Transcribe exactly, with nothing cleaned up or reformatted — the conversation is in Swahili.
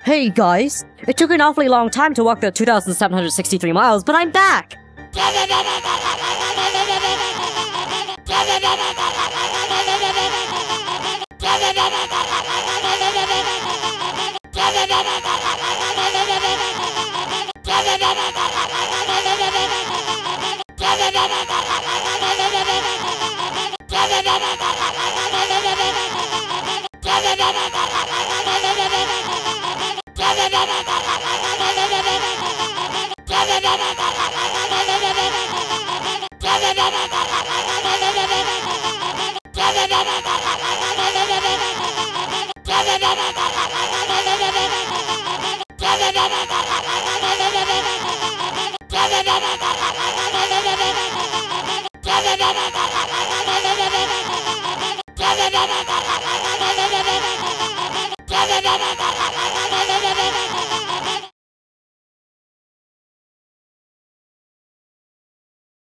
Hey guys, it took an awfully long time to walk the two thousand seven hundred sixty-three miles, but I'm back! Da da da da da da da da da da da da da da da da